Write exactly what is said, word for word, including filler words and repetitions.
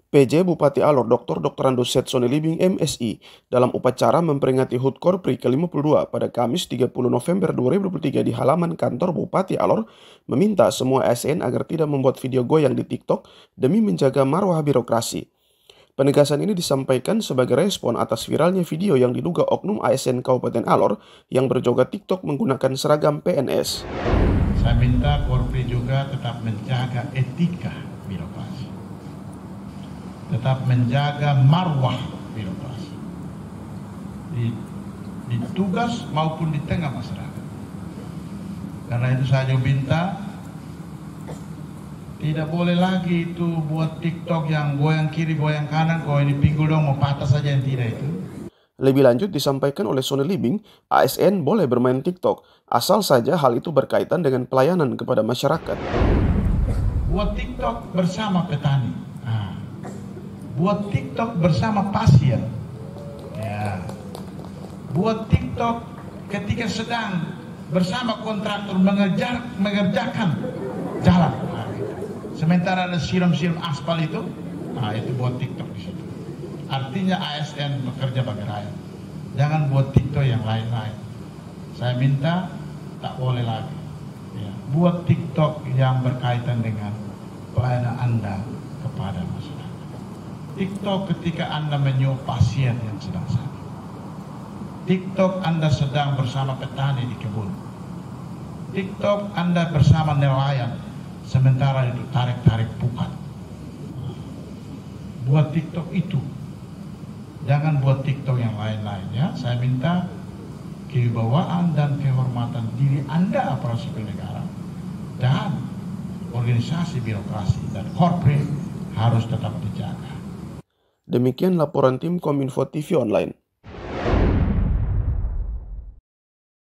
P J Bupati Alor doktor doktor Ando Setsoni Libing M Si dalam upacara memperingati H U T Korpri ke lima puluh dua pada Kamis tiga puluh November dua ribu dua puluh tiga di halaman kantor Bupati Alor meminta semua A S N agar tidak membuat video goyang di TikTok demi menjaga marwah birokrasi. Penegasan ini disampaikan sebagai respon atas viralnya video yang diduga oknum A S N Kabupaten Alor yang berjoget TikTok menggunakan seragam P N S. Saya minta Korpri juga tetap menjaga etika birokrasi, tetap menjaga marwah birokrasi di, di tugas maupun di tengah masyarakat. Karena itu saya minta tidak boleh lagi itu buat TikTok yang goyang kiri goyang kanan, kalau ini pinggul dong mau patah saja, yang tidak itu. Lebih lanjut disampaikan oleh Sony Libing, A S N boleh bermain TikTok, asal saja hal itu berkaitan dengan pelayanan kepada masyarakat. Buat TikTok bersama petani, nah, buat TikTok bersama pasien, ya. Buat TikTok ketika sedang bersama kontraktor mengejar, mengerjakan jalan. Nah, sementara ada siram-siram aspal itu, nah itu buat TikTok di situ. Artinya A S N bekerja bagi rakyat. Jangan buat TikTok yang lain-lain. Saya minta tak boleh lagi. Ya, buat TikTok yang berkaitan dengan pelayanan Anda kepada masyarakat. TikTok ketika Anda menyuap pasien yang sedang sakit. TikTok Anda sedang bersama petani di kebun. TikTok Anda bersama nelayan, sementara itu tarik-tarik pukat. Buat TikTok itu. Jangan buat TikTok yang lain-lain, ya. Saya minta kewibawaan dan kehormatan diri Anda aparat sipil negara dan organisasi birokrasi dan korporat harus tetap dijaga. Demikian laporan tim Kominfo T V Online.